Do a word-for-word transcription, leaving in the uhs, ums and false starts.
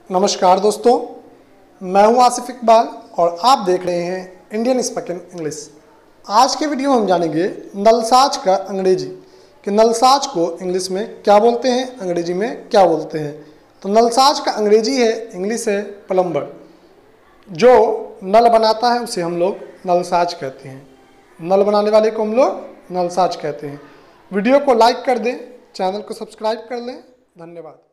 नमस्कार दोस्तों, मैं हूं आसिफ इकबाल और आप देख रहे हैं इंडियन स्पोकन इंग्लिश। आज के वीडियो में हम जानेंगे नलसाज का अंग्रेजी कि नलसाज को इंग्लिश में क्या बोलते हैं, अंग्रेजी में क्या बोलते हैं। तो नलसाज का अंग्रेजी है, इंग्लिश है प्लम्बर। जो नल बनाता है उसे हम लोग नलसाज कहते हैं। नल बनाने वाले को हम लोग नलसाज कहते हैं। वीडियो को लाइक कर दें, चैनल को सब्सक्राइब कर लें। धन्यवाद।